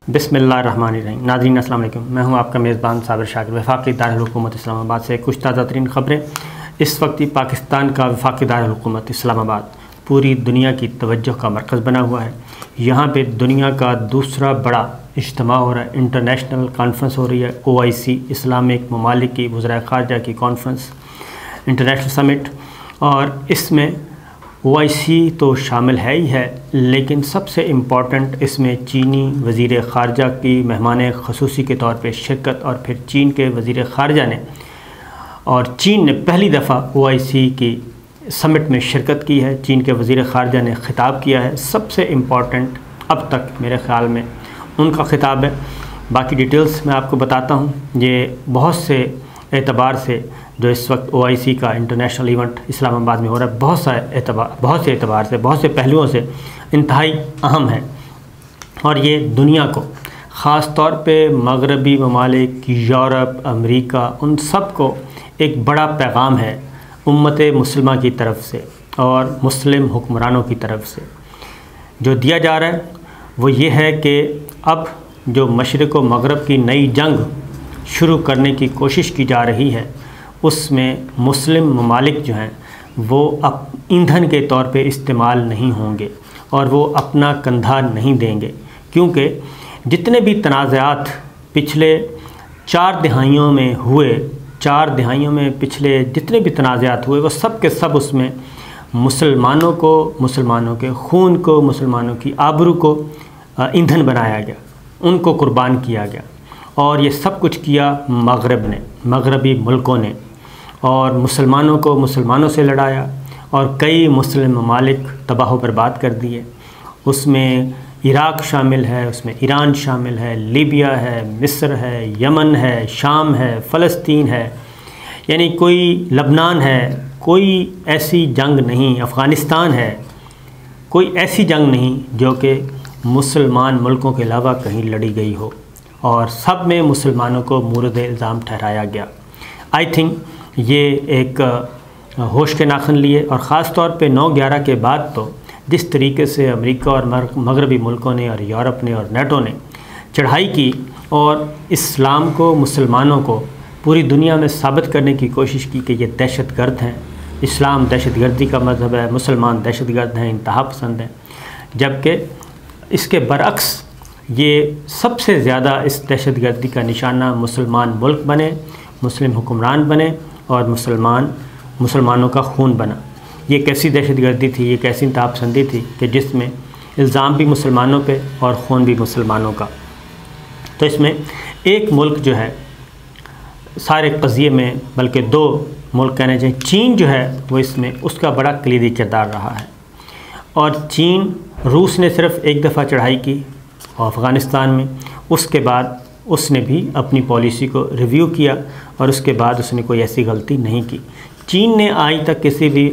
बिस्मिल्लाहिर्रहमानिर्रहीम। नाज़रीन अस्सलाम वालेकुम, मैं हूं आपका मेज़बान साबिर शाकिर। वफाकी दारुल हुकूमत इस्लामाबाद से कुछ ताज़ा तरीन ख़बरें। इस वक्त ही पाकिस्तान का वफाकी दारुल हुकूमत इस्लामाबाद पूरी दुनिया की तवज्जो का मरकज़ बना हुआ है। यहाँ पे दुनिया का दूसरा बड़ा इज्तिमा हो रहा है, इंटरनेशनल कॉन्फ्रेंस हो रही है, OIC इस्लामिक ममालिक की वज़राए ख़ारजा की कॉन्फ्रेंस, इंटरनेशनल समिट। और इसमें OIC तो शामिल है ही है, लेकिन सबसे इम्पॉर्टेंट इसमें चीनी वज़ीर ख़ारजा की मेहमान ख़ुसूसी के तौर पे शिरकत, और फिर चीन के वज़ीर ख़ारजा ने और चीन ने पहली दफ़ा OIC की समिट में शिरकत की है। चीन के वज़ीर ख़ारजा ने ख़िताब किया है। सबसे इम्पॉर्टेंट अब तक मेरे ख़्याल में उनका ख़िताब है। बाकी डिटेल्स मैं आपको बताता हूँ। ये बहुत से एतबार से जो इस वक्त OIC का इंटरनेशनल इवेंट इस्लामाबाद में हो रहा है, बहुत से एतबार से, बहुत से पहलुओं से इंतहाई अहम है। और ये दुनिया को, ख़ास तौर पे मगरबी ममालिक, यूरोप, अमेरिका, उन सब को एक बड़ा पैगाम है उम्मत मुस्लिमा की तरफ से और मुस्लिम हुक्मरानों की तरफ से जो दिया जा रहा है। वो ये है कि अब जो मशरिक़ व मगरब की नई जंग शुरू करने की कोशिश की जा रही है, उसमें मुस्लिम ममालिक जो हैं वो अब ईंधन के तौर पे इस्तेमाल नहीं होंगे और वो अपना कंधा नहीं देंगे, क्योंकि जितने भी तनाज़ात पिछले 4 दिहाइयों में हुए, 4 दिहाइयों में पिछले जितने भी तनाज़ात हुए, वो सब के सब उसमें मुसलमानों को, मुसलमानों के खून को, मुसलमानों की आबरू को ईंधन बनाया गया, उनको कुर्बान किया गया। और ये सब कुछ किया मगरब ने, मगरबी मुल्कों ने, और मुसलमानों को मुसलमानों से लड़ाया और कई मुस्लिम ममालिक तबाह व बर्बाद कर दिए। उसमें इराक़ शामिल है, उसमें ईरान शामिल है, लीबिया है, मिस्र है, यमन है, शाम है, फ़लस्तीन है, यानी कोई लबनान है, कोई ऐसी जंग नहीं, अफ़गानिस्तान है, कोई ऐसी जंग नहीं जो कि मुसलमान मुल्कों के अलावा कहीं लड़ी गई हो, और सब में मुसलमानों को मूरद इल्ज़ाम ठहराया गया। आई थिंक ये एक होश के नाखन लिए, और ख़ास तौर पे 9/11 के बाद तो जिस तरीके से अमेरिका और मगरबी मुल्कों ने और यूरोप ने और नेटो ने चढ़ाई की और इस्लाम को, मुसलमानों को पूरी दुनिया में साबित करने की कोशिश की कि ये दहशतगर्द हैं, इस्लाम दहशतगर्दी का मज़हब है, मुसलमान दहशतगर्द हैं, इंतहा पसंद हैं, जबकि इसके बरअक्स ये सबसे ज़्यादा इस दहशतगर्दी का निशाना मुसलमान मुल्क बने, मुस्लिम हुक्मरान बने और मुसलमानों का खून बना। ये कैसी दहशतगर्दी थी, ये कैसी इंतहा पसंदी थी कि जिसमें इल्ज़ाम भी मुसलमानों पे और खून भी मुसलमानों का। तो इसमें एक मुल्क जो है सारे क़ज़िये में, बल्कि 2 मुल्क कहने चाहिए, चीन जो है वो इसमें उसका बड़ा कलीदी किरदार रहा है। और चीन, रूस ने सिर्फ़ एक दफ़ा चढ़ाई की अफ़गानिस्तान में, उसके बाद उसने भी अपनी पॉलिसी को रिव्यू किया और उसके बाद उसने कोई ऐसी गलती नहीं की। चीन ने आज तक किसी भी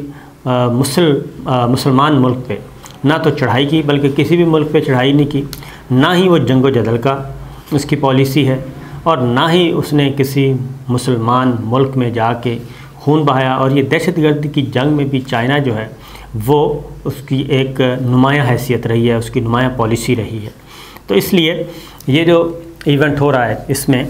मुसलमान मुल्क पे ना तो चढ़ाई की, बल्कि किसी भी मुल्क पे चढ़ाई नहीं की, ना ही वो जंग व जदल का उसकी पॉलिसी है, और ना ही उसने किसी मुसलमान मुल्क में जाके खून बहाया। और ये दहशतगर्दी की जंग में भी चाइना जो है वो उसकी एक नुमायाँ हैसियत रही है, उसकी नुमायाँ पॉलिसी रही है। तो इसलिए ये जो इवेंट हो रहा है, इसमें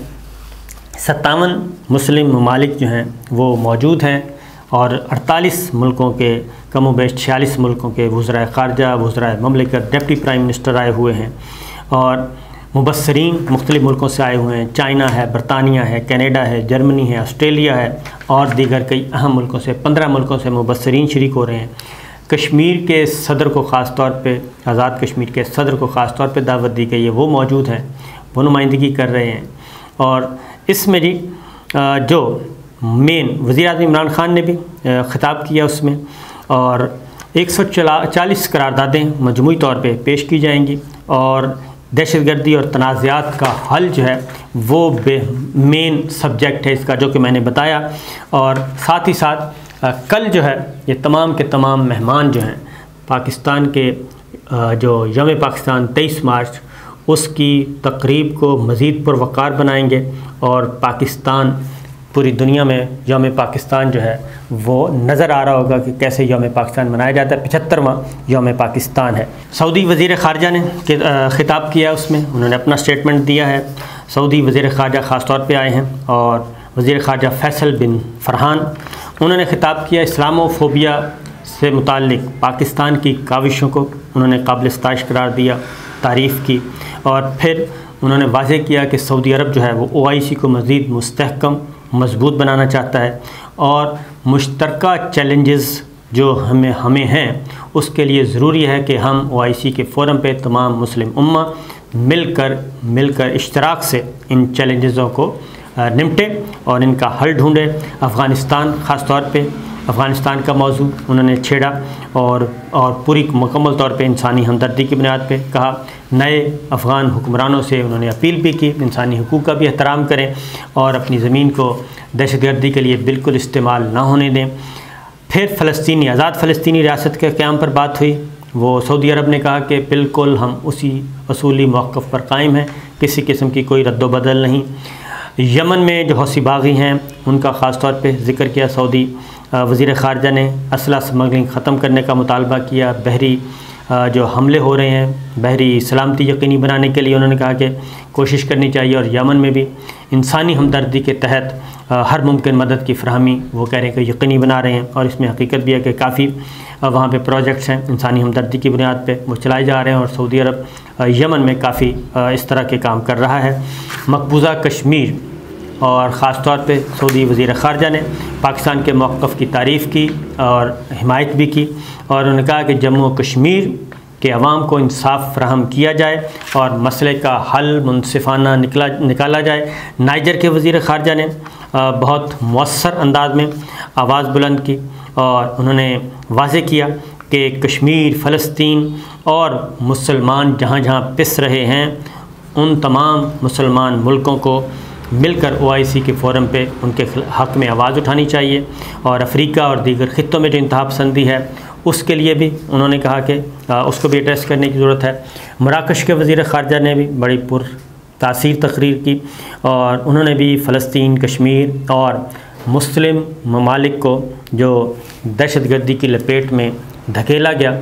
57 मुस्लिम ममालिक जो हैं वो मौजूद हैं, और 48 मुल्कों के, कम व बेश 46 मुल्कों के वज़राए ख़ारजा, वज़राए ममलिकत, डिप्टी प्राइम मिनिस्टर आए हुए हैं, और मुबस्सरीन मुख्तलिफ़ मुल्कों से आए हुए हैं। चाइना है, बरतानिया है, कनाडा है, जर्मनी है, ऑस्ट्रेलिया है, और दीगर कई अहम मुल्कों से, 15 मुल्कों से मुबस्सरीन शरीक हो रहे हैं। कश्मीर के सदर को ख़ास तौर पे, आज़ाद कश्मीर के सदर को ख़ास तौर पे दावत दी गई है, वो मौजूद हैं, वो नुमाइंदगी कर रहे हैं। और इसमें जी जो मेन वज़ीर-ए-आज़म इमरान ख़ान ने भी ख़िताब किया उसमें, और 140 करारदादें मजमूई तौर पे पेश की जाएंगी, और दहशतगर्दी और तनाज़ात का हल जो है वो मेन सब्जेक्ट है इसका, जो कि मैंने बताया। और साथ ही साथ कल जो है ये तमाम के तमाम मेहमान जो हैं पाकिस्तान के जो यौम पाकिस्तान 23 मार्च उसकी तकरीब को मज़ीद पुरवकार बनाएंगे, और पाकिस्तान पूरी दुनिया में यौम पाकिस्तान जो है वो नज़र आ रहा होगा कि कैसे यौम पाकिस्तान मनाया जाता है। 75वां यौम पाकिस्तान है। सऊदी वज़ीर ख़ारजा ने ख़िताब किया, उसमें उन्होंने अपना स्टेटमेंट दिया है। सऊदी वज़ीर ख़ारजा ख़ास तौर पे आए हैं और वज़ीर ख़ारजा फैसल बिन फ़रहान, उन्होंने ख़िताब किया। इस्लामोफोबिया से मुताल्लिक़ पाकिस्तान की काविशों को उन्होंने काबिल इस्ताइश करार दिया, तारीफ़ की और फिर उन्होंने वाज़ेह किया कि सऊदी अरब जो है वो OIC को मज़ीद मुस्तहकम मज़बूत बनाना चाहता है और मुश्तरका चैलेंजेस जो हमें हैं उसके लिए ज़रूरी है कि हम OIC के फ़ोरम पे तमाम मुस्लिम उम्मा मिलकर इश्तराक से इन चैलेंजेसों को निपटे और इनका हल ढूंढे। अफ़गानिस्तान ख़ास तौर पे अफ़गानिस्तान का मौजू उन्होंने छेड़ा और पूरी मुकम्मल तौर पे इंसानी हमदर्दी की बुनियाद पे कहा। नए अफ़गान हुक्मरानों से उन्होंने अपील भी की इंसानी हुकूक का भी एहतराम करें और अपनी ज़मीन को दहशतगर्दी के लिए बिल्कुल इस्तेमाल ना होने दें। फिर आज़ाद फ़लस्तीनी रियासत के क़याम पर बात हुई। वो सऊदी अरब ने कहा कि बिल्कुल हम उसी असूली मौक़िफ़ पर कायम हैं, किसी किस्म की कोई रद्दोबदल नहीं। यमन में जो हौसी बागी हैं उनका ख़ास तौर पे ज़िक्र किया। सऊदी वज़ीर ख़ारजा ने असला स्मगलिंग ख़त्म करने का मुतालबा किया। बहरी जो हमले हो रहे हैं, बहरी सलामती यकीनी बनाने के लिए उन्होंने कहा कि कोशिश करनी चाहिए और यमन में भी इंसानी हमदर्दी के तहत हर मुमकिन मदद की फ़राहमी वो कह रहे हैं कि यकीनी बना रहे हैं। और इसमें हकीकत भी है कि काफ़ी वहाँ पे प्रोजेक्ट्स हैं इंसानी हमदर्दी की बुनियाद पे वो चलाए जा रहे हैं और सऊदी अरब यमन में काफ़ी इस तरह के काम कर रहा है। मकबूजा कश्मीर और ख़ास तौर पे सऊदी वज़ीर ख़ारजा ने पाकिस्तान के मौक़िफ़ की तारीफ़ की और हिमायत भी की और उन्होंने कहा कि जम्मू और कश्मीर के अवाम को इंसाफ फ़राहम किया जाए और मसले का हल मुनसिफ़ाना निकाला जाए। नाइजर के वज़ीर ख़ारजा ने बहुत मौसर अंदाज में आवाज़ बुलंद की और उन्होंने वाज़ेह किया कि कश्मीर, फ़लस्तीन और मुसलमान जहाँ जहाँ पिस रहे हैं उन तमाम मुसलमान मुल्कों को मिलकर OIC के फ़ोरम पे उनके हक़ में आवाज़ उठानी चाहिए और अफ्रीका और दीगर ख़ित्तों में जो इंतहा पसंदी है उसके लिए भी उन्होंने कहा कि उसको भी एड्रेस करने की ज़रूरत है। मराकश के वज़ीर ख़ारजा ने भी बड़ी पुरतासीर तकरीर की और उन्होंने भी फ़लस्तीन, कश्मीर और मुस्लिम ममालिक को जो दहशतगर्दी की लपेट में धकेला गया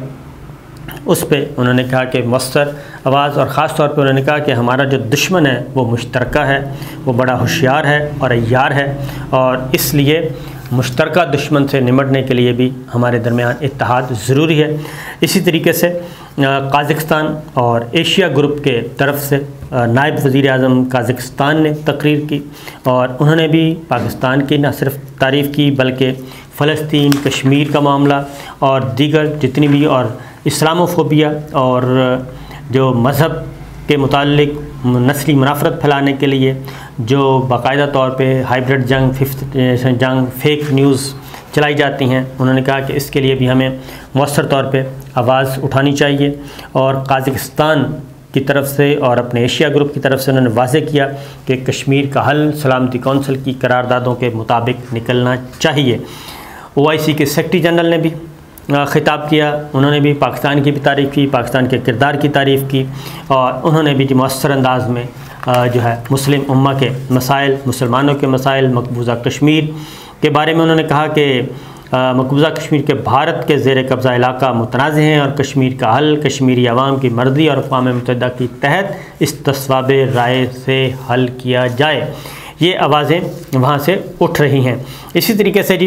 उस पे उन्होंने कहा कि मौसर आवाज़ और ख़ास तौर पे उन्होंने कहा कि हमारा जो दुश्मन है वो मुश्तरका है, वो बड़ा होशियार है और अय्यार है और इसलिए मुश्तरका दुश्मन से निमटने के लिए भी हमारे दरमियान इत्तेहाद ज़रूरी है। इसी तरीके से काज़ाकिस्तान और एशिया ग्रुप के तरफ से नायब वज़ीर आज़म काज़ाकिस्तान ने तकरीर की और उन्होंने भी पाकिस्तान की न सिर्फ तारीफ़ की बल्कि फ़लस्तीन, कश्मीर का मामला और दीगर जितनी भी और इस्लामोफोबिया और जो मज़हब के मुताल्लिक़ नस्ली मुनाफ़रत फैलाने के लिए जो बाकायदा तौर पे हाइब्रिड जंग, फिफ्थ जंग, फेक न्यूज़ चलाई जाती हैं, उन्होंने कहा कि इसके लिए भी हमें मौसर तौर पे आवाज़ उठानी चाहिए। और काज़ाकिस्तान की तरफ से और अपने एशिया ग्रुप की तरफ से उन्होंने वाज़ेह किया कि कश्मीर का हल सलामती कौंसिल की करारदादों के मुताबिक निकलना चाहिए। OIC के सेक्रेटरी जनरल ने भी ख़िताब किया, उन्होंने भी पाकिस्तान की भी तारीफ़ की, पाकिस्तान के किरदार की तारीफ़ की और उन्होंने भी मौसर अंदाज में जो है मुस्लिम उम्मा के मसाइल, मुसलमानों के मसाइल, मकबूजा कश्मीर के बारे में उन्होंने कहा कि मकबूजा कश्मीर के भारत के ज़ेर कब्ज़ा इलाका मुतनाज़ हैं और कश्मीर का हल कश्मीरी अवाम की मर्ज़ी और अक़वाम मुत्तहिदा की तहत इस तस्वाब राय से हल किया जाए। ये आवाज़ें वहाँ से उठ रही हैं। इसी तरीके से जी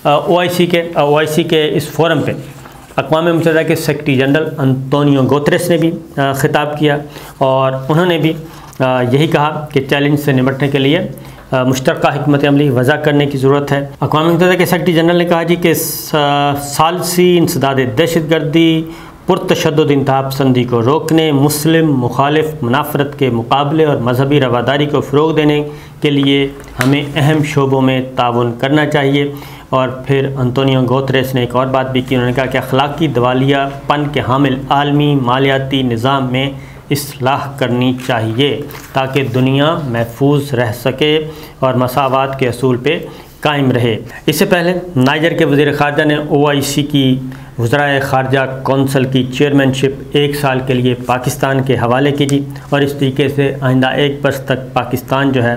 OIC के इस फ़ोरम पे अक़वाम मुत्तहिदा के सेक्रेटरी जनरल अंतोनियो गुतेरेस ने भी ख़िताब किया और उन्होंने भी यही कहा कि चैलेंज से निपटने के लिए मुश्तरका हिकमत अमली वज़ा करने की ज़रूरत है। अक़वाम मुत्तहिदा के सेक्रेटरी जनरल ने कहा जी कि सालसी इंसदाद दहशतगर्दी, पुरतशद्दुद इंतहा पसंदी को रोकने, मुस्लिम मुखालिफ मुनाफरत के मुकाबले और मजहबी रवादारी को फ़रोग़ देने के लिए हमें अहम शोबों में ताउन करना चाहिए। और फिर अंतोनियो गुतेरेस ने एक और बात भी की, उन्होंने कहा कि अखलाकी दिवालियापन के हामिल आलमी मालियाती निज़ाम में इस्लाह करनी चाहिए ताकि दुनिया महफूज रह सके और मसावात के असूल पे कायम रहे। इससे पहले नाइजर के वज़ीर ख़ारजा ने OIC की वज़राए ख़ारजा कौंसिल की चेयरमैनशिप 1 साल के लिए पाकिस्तान के हवाले की जी और इस तरीके से आइंदा 1 बरस तक पाकिस्तान जो है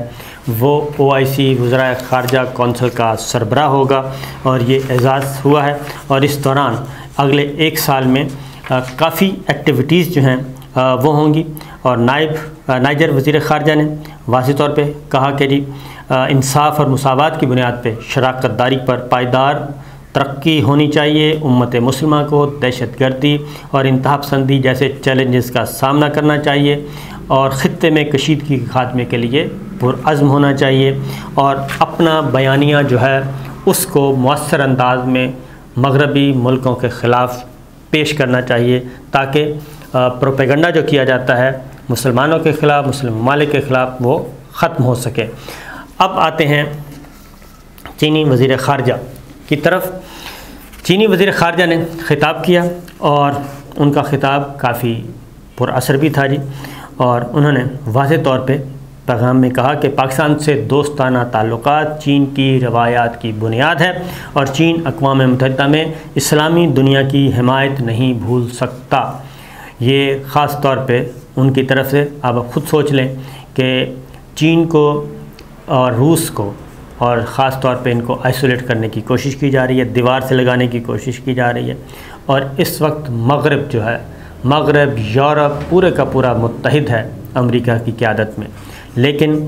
वो OIC वज़राए ख़ारजा कौंसिल का सरबराह होगा और ये एजाज़ हुआ है। और इस दौरान अगले 1 साल में काफ़ी एक्टिविटीज़ जो हैं वो होंगी। और नाइजर वज़ीर ख़ारजा ने वाज़ेह तौर पे कहा कि जी इंसाफ और मुसावात की बुनियाद पे शराकत दारी पर पायदार तरक्की होनी चाहिए। उम्मत मुस्लिमा को दहशतगर्दी और इंतहापसंदी जैसे चैलेंजेस का सामना करना चाहिए और ख़ित्ते में कशीदगी के खात्मे के लिए पुरअज़्म होना चाहिए और अपना बयानिया जो है उसको मुअस्सर अंदाज में मगरबी मुल्कों के ख़िलाफ़ पेश करना चाहिए ताकि प्रोपेगंडा जो किया जाता है मुसलमानों के ख़िलाफ़, मुस्लिम ममालिक के ख़िलाफ़, वो ख़त्म हो सके। अब आते हैं चीनी वज़ीर ख़ारजा की तरफ। चीनी वज़ीर ख़ारजा ने ख़िताब किया और उनका ख़िताब काफ़ी पुरअसर भी था जी। और उन्होंने वाज़ेह तौर पे पैगाम में कहा कि पाकिस्तान से दोस्ताना ताल्लुक़ात चीन की रवायात की बुनियाद है और चीन अक़वाम मुत्तहिदा में इस्लामी दुनिया की हिमायत नहीं भूल सकता। ये ख़ास तौर पे उनकी तरफ से अब ख़ुद सोच लें कि चीन को और रूस को और ख़ास तौर पे इनको आइसोलेट करने की कोशिश की जा रही है, दीवार से लगाने की कोशिश की जा रही है। और इस वक्त मग़रिब जो है, मग़रिब यूरोप पूरे का पूरा मुत्तहिद है अमेरिका की क़यादत में। लेकिन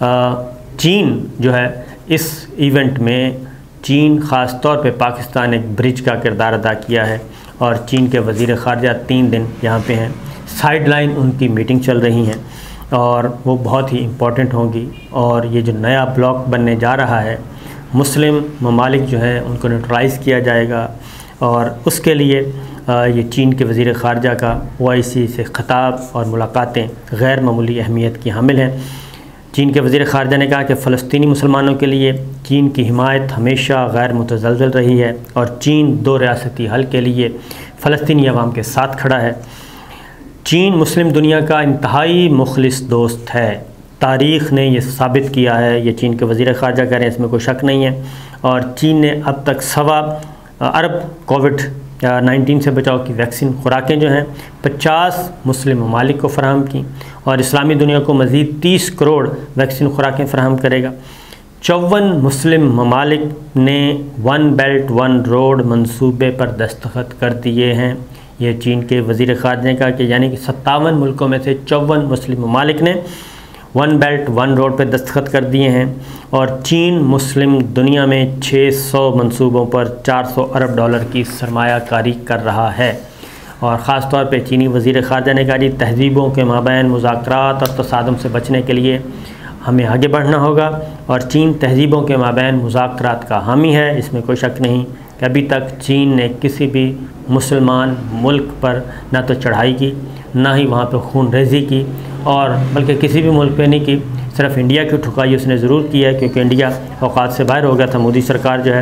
चीन जो है इस इवेंट में चीन ख़ास तौर पे पाकिस्तान एक ब्रिज का किरदार अदा किया है और चीन के वज़ीर ख़ारजा 3 दिन यहाँ पे हैं। साइड लाइन उनकी मीटिंग चल रही हैं और वो बहुत ही इम्पॉर्टेंट होंगी। और ये जो नया ब्लॉक बनने जा रहा है, मुस्लिम ममालिक जो हैं उनको न्यूट्रलाइज़ किया जाएगा और उसके लिए ये चीन के वज़ीर ख़ारजा का OIC से ख़िताब और मुलाकातें गैर मामूली अहमियत की हामिल हैं। चीन के वज़ीर ख़ारजा ने कहा कि फ़लस्तीनी मुसलमानों के लिए चीन की हिमायत हमेशा गैर मुतज़लज़ल रही है और चीन 2 रियासती हल के लिए फ़लस्तीनी अवाम के साथ खड़ा है। चीन मुस्लिम दुनिया का इंतहाई मुखलिस दोस्त है। तारीख़ ने यह साबित किया है, ये चीन के वज़ीर ख़ारजा कह रहे हैं, इसमें कोई शक नहीं है। और चीन ने अब तक 1.25 अरब कोविड-19 से बचाव की वैक्सीन खुराकें जो हैं 50 मुस्लिम ममालिक को फ़राहम की और इस्लामी दुनिया को मज़ीद 30 करोड़ वैक्सीन खुराकें फ़राहम करेगा। 54 मुस्लिम ममालिक ने 1 बेल्ट 1 रोड मंसूबे पर दस्तखत कर दिए हैं। ये चीन के वज़ीर ख़ारजा ने कहा कि यानी कि 57 मुल्कों में से 54 मुस्लिम ममालिक ने 1 बेल्ट 1 रोड पर दस्तखत कर दिए हैं और चीन मुस्लिम दुनिया में 600 मंसूबों पर 400 अरब डॉलर की सरमायाकारी कर रहा है। और ख़ास तौर पे चीनी वज़ीर ख़ारजा ने कहा जी तहज़ीबों के माबैन मुज़ाकरात और तसादुम से बचने के लिए हमें आगे बढ़ना होगा और चीन तहज़ीबों के माबैन मुज़ाकरात का हामी है। इसमें कोई शक नहीं कि अभी तक चीन ने किसी भी मुसलमान मुल्क पर ना तो चढ़ाई की, ना ही वहाँ पे खून रेज़ी की और बल्कि किसी भी मुल्क पे नहीं की। सिर्फ इंडिया की ठुकाई उसने ज़रूर की है क्योंकि इंडिया औकात से बाहर हो गया था, मोदी सरकार जो है।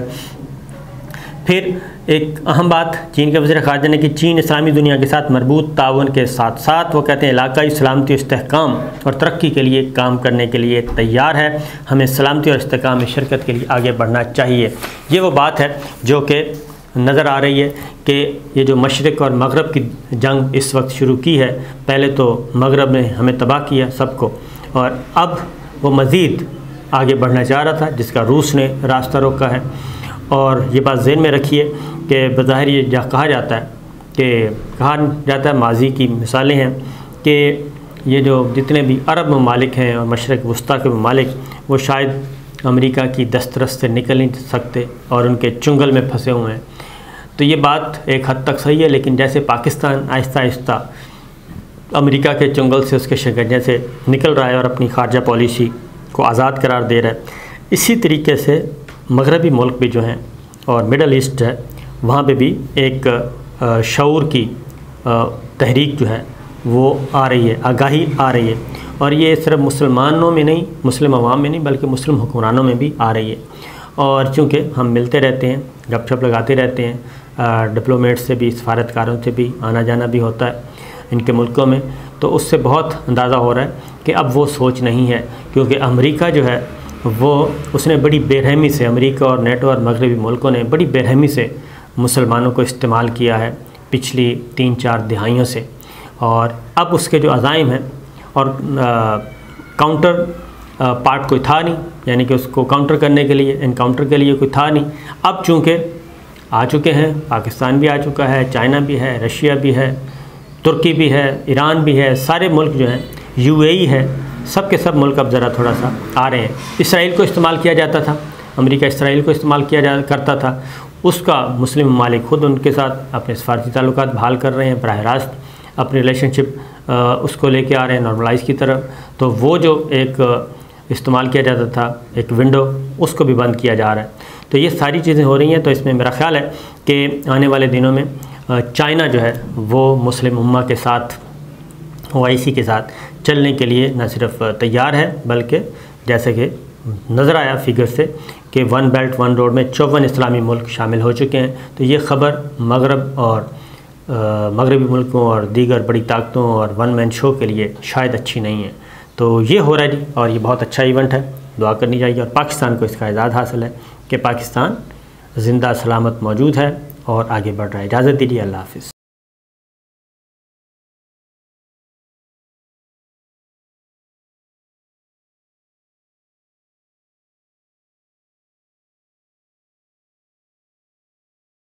फिर एक अहम बात चीन के वज़ीर ख़ारजा ने कि चीन इस्लामी दुनिया के साथ मरबूत ताउन के साथ साथ वो कहते हैं इलाकाई सलामती और इस्तेहकाम और तरक्की के लिए काम करने के लिए तैयार है। हमें सलामती और इस्तेहकाम में शिरकत के लिए आगे बढ़ना चाहिए। ये वो बात है जो कि नज़र आ रही है कि ये जो मशरिक़ और मग़रब की जंग इस वक्त शुरू की है, पहले तो मग़रब ने हमें तबाह किया सबको और अब वो मज़ीद आगे बढ़ना चाह रहा था जिसका रूस ने रास्ता रोका है। और ये बात ज़हन में रखिए कि बज़ाहिर ये कहा जाता है माजी की मिसालें हैं कि ये जो जितने भी अरब ममालिक हैं और मशरिक़ वस्ता के ममालिक वो शायद अमेरिका की दस्तरस से निकल नहीं सकते और उनके चुंगल में फंसे हुए हैं। तो ये बात एक हद तक सही है, लेकिन जैसे पाकिस्तान आहिस्ता आहिस्ता अमेरिका के चुंगल से उसके शिकंजे से निकल रहा है और अपनी खारजा पॉलिसी को आज़ाद करार दे रहा है, इसी तरीके से मगरबी मुल्क भी जो हैं और मिडल ईस्ट है वहाँ पे भी एक शऊर की तहरीक जो है वो आ रही है, आगाही आ रही है। और ये सिर्फ मुसलमानों में नहीं, मुस्लिम अवाम में नहीं, बल्कि मुस्लिम हुक्मरानों में भी आ रही है। और चूँकि हम मिलते रहते हैं, गपशप लगाते रहते हैं, डिप्लोमेट से भी, सफारतकारों से भी आना जाना भी होता है इनके मुल्कों में, तो उससे बहुत अंदाज़ा हो रहा है कि अब वो सोच नहीं है। क्योंकि अमेरिका जो है वो उसने बड़ी बेरहमी से, अमेरिका और नेटो और मगरबी मुल्कों ने बड़ी बेरहमी से मुसलमानों को इस्तेमाल किया है पिछली 3-4 दिहाइयों से। और अब उसके जो अज़ाइम हैं और काउंटर पार्ट कोई था नहीं, यानी कि उसको काउंटर करने के लिए, इनकाउंटर के लिए कोई था नहीं। अब चूँकि आ चुके हैं, पाकिस्तान भी आ चुका है, चाइना भी है, रशिया भी है, तुर्की भी है, ईरान भी है, सारे मुल्क जो हैं, यूएई है, सब के सब मुल्क अब ज़रा थोड़ा सा आ रहे हैं। इसराइल को इस्तेमाल किया जाता था, अमेरिका इसराइल को इस्तेमाल करता था, उसका मुस्लिम ममालिक खुद उनके साथ अपने सफारती ताल्लुकात बहाल कर रहे हैं, बराह रास्त अपनी रिलेशनशिप उसको लेके आ रहे हैं नॉर्मलाइज़ की तरफ। तो वो जो एक इस्तेमाल किया जाता था, एक विंडो, उसको भी बंद किया जा रहा है। तो ये सारी चीज़ें हो रही हैं। तो इसमें मेरा ख़्याल है कि आने वाले दिनों में चाइना जो है वो मुस्लिम उम्मा के साथ, OIC के साथ चलने के लिए न सिर्फ तैयार है, बल्कि जैसे कि नज़र आया फिगर से कि वन बेल्ट वन रोड में 54 इस्लामी मुल्क शामिल हो चुके हैं। तो ये ख़बर मगरब और मगरबी मुल्कों और दीगर बड़ी ताकतों और वन मैन शो के लिए शायद अच्छी नहीं है। तो ये हो रहा है जी, और ये बहुत अच्छा इवेंट है, दुआ करनी चाहिए। और पाकिस्तान को इसका एजाज़ हासिल है कि पाकिस्तान ज़िंदा सलामत मौजूद है और आगे बढ़ रहा है। इजाज़त दीजिए, अल्लाह हाफ़िज़।